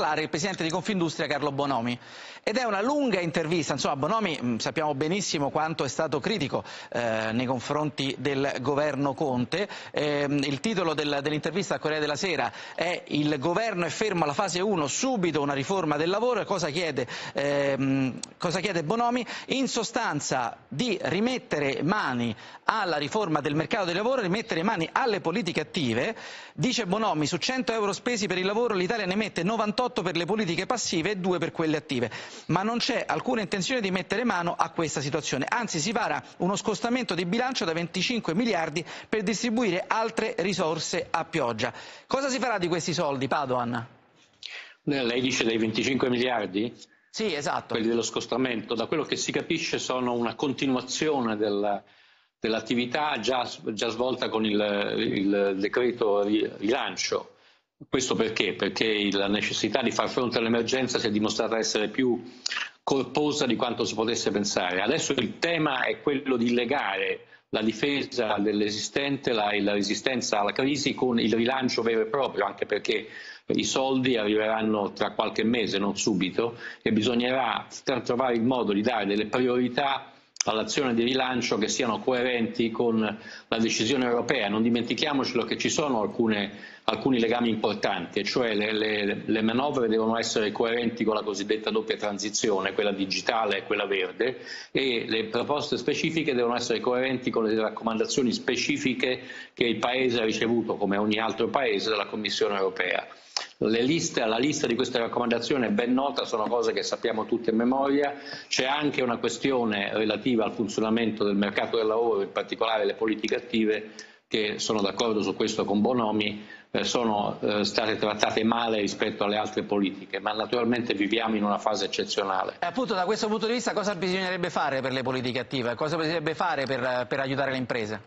parlare il presidente di Confindustria Carlo Bonomi. Ed è una lunga intervista, insomma Bonomi sappiamo benissimo quanto è stato critico nei confronti del governo Conte. Il titolo dell'intervista al Corriere della Sera è "Il governo è fermo alla fase 1, subito una riforma del lavoro", e cosa chiede Bonomi? In sostanza di rimettere mani alla riforma del mercato del lavoro, rimettere mani alle politiche attive. Dice Bonomi: su 100 euro spesi per il lavoro l'Italia ne mette 98 per le politiche passive e 2 per quelle attive, ma non c'è alcuna intenzione di mettere mano a questa situazione, anzi si vara uno scostamento di bilancio da 25 miliardi per distribuire altre risorse a pioggia. Cosa si farà di questi soldi, Padoan? Lei dice dei 25 miliardi? Sì, esatto. Quelli dello scostamento, da quello che si capisce sono una continuazione dell'attività già svolta con il decreto rilancio. Questo perché? Perché la necessità di far fronte all'emergenza si è dimostrata essere più corposa di quanto si potesse pensare. Adesso il tema è quello di legare la difesa dell'esistente, la resistenza alla crisi con il rilancio vero e proprio, anche perché i soldi arriveranno tra qualche mese, non subito, e bisognerà trovare il modo di dare delle priorità all'azione di rilancio che siano coerenti con la decisione europea. Non dimentichiamocelo che ci sono alcuni legami importanti, cioè le manovre devono essere coerenti con la cosiddetta doppia transizione, quella digitale e quella verde, e le proposte specifiche devono essere coerenti con le raccomandazioni specifiche che il Paese ha ricevuto, come ogni altro Paese, dalla Commissione europea. La lista di queste raccomandazioni è ben nota, sono cose che sappiamo tutti a memoria. C'è anche una questione relativa al funzionamento del mercato del lavoro, in particolare le politiche attive, che sono d'accordo su questo con Bonomi, sono state trattate male rispetto alle altre politiche, ma naturalmente viviamo in una fase eccezionale. Appunto, da questo punto di vista cosa bisognerebbe fare per le politiche attive? Cosa bisognerebbe fare per aiutare le imprese?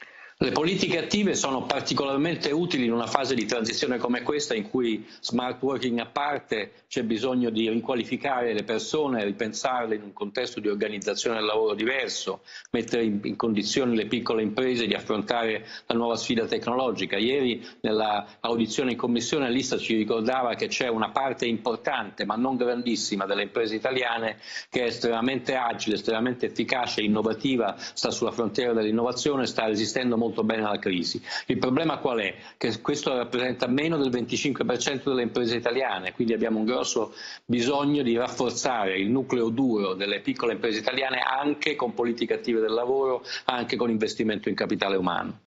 Le politiche attive sono particolarmente utili in una fase di transizione come questa, in cui smart working a parte c'è bisogno di riqualificare le persone, ripensarle in un contesto di organizzazione del lavoro diverso, mettere in condizioni le piccole imprese di affrontare la nuova sfida tecnologica. Ieri nella audizione in commissione l'ISTAT ci ricordava che c'è una parte importante, ma non grandissima, delle imprese italiane che è estremamente agile, estremamente efficace, innovativa, sta sulla frontiera dell'innovazione, sta resistendo molto bene alla crisi. Il problema qual è? Che questo rappresenta meno del 25% delle imprese italiane, quindi abbiamo un grosso bisogno di rafforzare il nucleo duro delle piccole imprese italiane anche con politiche attive del lavoro, anche con investimento in capitale umano.